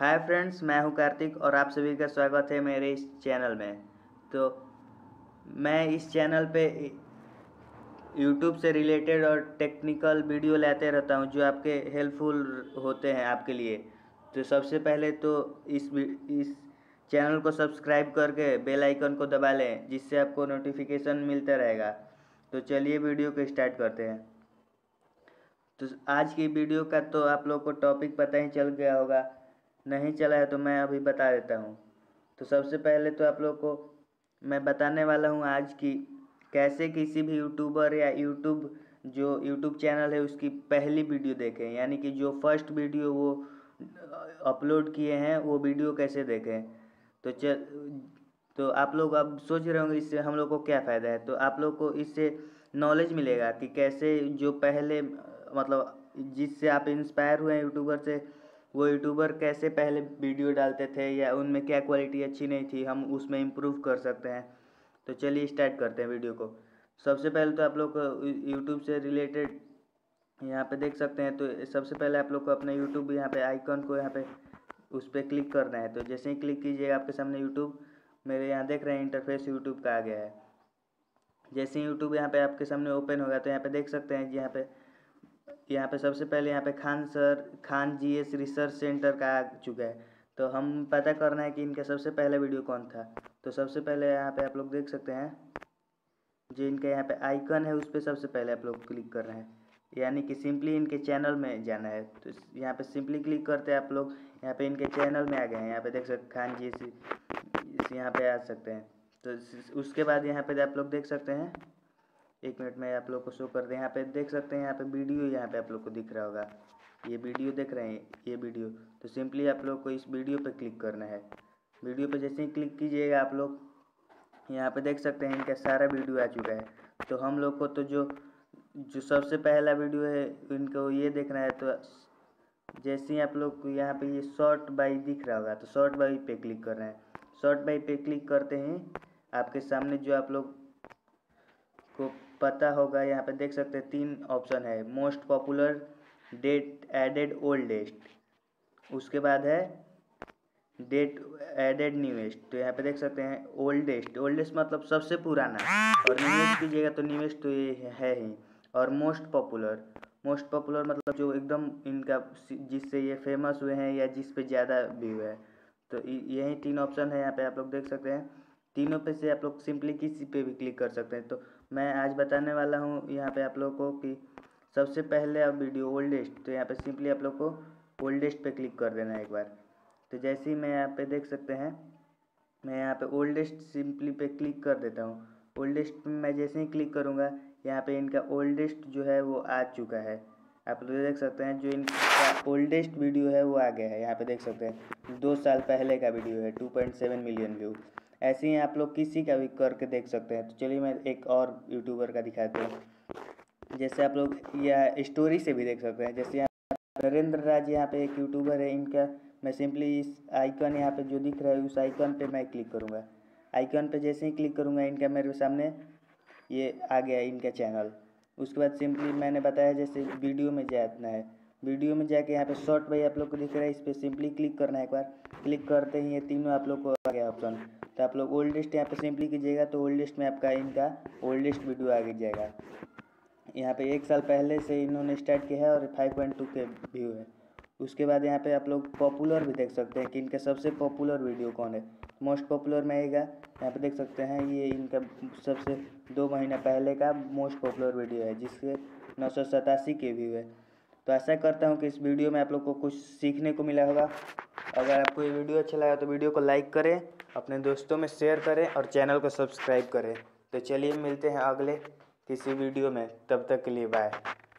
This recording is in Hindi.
हाय फ्रेंड्स, मैं हूं कार्तिक और आप सभी का स्वागत है मेरे इस चैनल में। तो मैं इस चैनल पे यूट्यूब से रिलेटेड और टेक्निकल वीडियो लाते रहता हूं जो आपके हेल्पफुल होते हैं आपके लिए। तो सबसे पहले तो इस चैनल को सब्सक्राइब करके बेल आइकन को दबा लें, जिससे आपको नोटिफिकेशन मिलता रहेगा। तो चलिए वीडियो को स्टार्ट करते हैं। तो आज की वीडियो का तो आप लोग को टॉपिक पता ही चल गया होगा, नहीं चला है तो मैं अभी बता देता हूँ। तो सबसे पहले तो आप लोग को मैं बताने वाला हूँ आज की कैसे किसी भी यूट्यूबर या यूट्यूब चैनल है उसकी पहली वीडियो देखें, यानी कि जो फर्स्ट वीडियो वो अपलोड किए हैं वो वीडियो कैसे देखें। तो आप लोग अब सोच रहे होंगे इससे हम लोग को क्या फ़ायदा है। तो आप लोग को इससे नॉलेज मिलेगा कि कैसे जो पहले मतलब जिससे आप इंस्पायर हुए हैं यूट्यूबर से, वो यूट्यूबर कैसे पहले वीडियो डालते थे या उनमें क्या क्वालिटी अच्छी नहीं थी, हम उसमें इम्प्रूव कर सकते हैं। तो चलिए स्टार्ट करते हैं वीडियो को। सबसे पहले तो आप लोग यूट्यूब से रिलेटेड यहाँ पे देख सकते हैं। तो सबसे पहले आप लोग को अपना यूट्यूब यहाँ पे आइकन को यहाँ पे उस पर क्लिक करना है। तो जैसे ही क्लिक कीजिएगा आपके सामने यूट्यूब, मेरे यहाँ देख रहे हैं इंटरफेस यूट्यूब का आ गया है। जैसे ही यूट्यूब यहाँ पे आपके सामने ओपन होगा तो यहाँ पे देख सकते हैं यहाँ पे सबसे पहले यहाँ पे खान जीएस रिसर्च सेंटर का आ चुका है। तो हम पता करना है कि इनका सबसे पहला वीडियो कौन था। तो सबसे पहले यहाँ पे आप लोग देख सकते हैं जो इनका यहाँ पे आइकन है उस पर सबसे पहले आप लोग क्लिक कर रहे हैं, यानी कि सिंपली इनके चैनल में जाना है। तो यहाँ पे सिंपली क्लिक करते हैं आप लोग यहाँ पे इनके चैनल में आ गए हैं। यहाँ पे देख सकते खान जी यहाँ पे आ सकते हैं। तो उसके बाद यहाँ पे आप लोग देख सकते हैं, एक मिनट में आप लोग को शो कर दें। यहाँ पे देख सकते हैं यहाँ पे वीडियो यहाँ पे आप लोग को दिख रहा होगा, ये वीडियो देख रहे हैं ये वीडियो। तो सिंपली आप लोग को इस वीडियो पे क्लिक करना है। वीडियो पे जैसे ही क्लिक कीजिएगा आप लोग यहाँ पे देख सकते हैं इनका सारा वीडियो आ चुका है। तो हम लोग को तो जो सबसे पहला वीडियो है इनको ये देखना है। तो जैसे ही आप लोग को यहाँ पे ये शॉर्ट बाई दिख रहा होगा तो शॉर्ट बाई पे क्लिक कर रहे हैं। शॉर्ट बाई पे क्लिक करते ही आपके सामने जो आप लोग को पता होगा यहाँ पे देख सकते हैं 3 ऑप्शन है, most popular, date added, oldest. उसके बाद है डेट एडेड न्यूएस्ट। तो यहाँ पे देख सकते हैं ओल्डेस्ट मतलब सबसे पुराना, और न्यूएस्ट कीजिएगा तो न्यूएस्ट तो ये है ही। और मोस्ट पॉपुलर मतलब जो एकदम इनका जिससे ये फेमस हुए हैं या जिस पे ज़्यादा व्यू है। तो यही 3 ऑप्शन है यहाँ पे आप लोग देख सकते हैं। तीनों पे से आप लोग सिंपली किसी पे भी क्लिक कर सकते हैं। तो मैं आज बताने वाला हूँ यहाँ पे आप लोग को कि सबसे पहले अब वीडियो ओल्डेस्ट। तो यहाँ पे सिंपली आप लोग को ओल्डेस्ट पे क्लिक कर देना है एक बार। तो जैसे ही मैं यहाँ पे देख सकते हैं मैं यहाँ पे ओल्डेस्ट सिंपली पे क्लिक कर देता हूँ। ओल्डेस्ट पे मैं जैसे ही क्लिक करूँगा यहाँ पे इनका ओल्डेस्ट जो है वो आ चुका है। आप लोग देख सकते हैं जो इनका ओल्डेस्ट वीडियो है वो आ गया है। यहाँ पे देख सकते हैं 2 साल पहले का वीडियो है, 2.7 मिलियन व्यू। ऐसे ही आप लोग किसी का भी करके देख सकते हैं। तो चलिए मैं एक और यूट्यूबर का दिखाता हूँ। जैसे आप लोग यह स्टोरी से भी देख सकते हैं। जैसे नरेंद्र राज यहाँ पे एक यूट्यूबर है, इनका मैं सिंपली इस आइकन यहाँ पे जो दिख रहा है उस आइकन पे मैं क्लिक करूँगा। आइकन पे जैसे ही क्लिक करूँगा इनका मेरे सामने ये आ गया इनका चैनल। उसके बाद सिंपली मैंने बताया जैसे वीडियो में जाना है, वीडियो में जाके यहाँ पे शॉर्ट बाई आप लोग को दिख रहा है, इस पर सिंपली क्लिक करना है। एक बार क्लिक करते ही ये तीनों आप लोग को आ गया ऑप्शन। तो आप लोग ओल्डेस्ट यहाँ पे सिंपली कीजिएगा तो ओल्डेस्ट में आपका इनका ओल्डेस्ट वीडियो आ जाएगा। यहाँ पे 1 साल पहले से इन्होंने स्टार्ट किया है और 5.2 के व्यू है। उसके बाद यहाँ पे आप लोग पॉपुलर भी देख सकते हैं कि इनका सबसे पॉपुलर वीडियो कौन है। मोस्ट पॉपुलर में आएगा, यहाँ पे देख सकते हैं ये इनका सबसे 2 महीना पहले का मोस्ट पॉपुलर वीडियो है जिसके 987 के व्यू है। तो ऐसा करता हूँ कि इस वीडियो में आप लोग को कुछ सीखने को मिला होगा। अगर आपको ये वीडियो अच्छा लगा तो वीडियो को लाइक करें, अपने दोस्तों में शेयर करें और चैनल को सब्सक्राइब करें। तो चलिए मिलते हैं अगले किसी वीडियो में, तब तक के लिए बाय।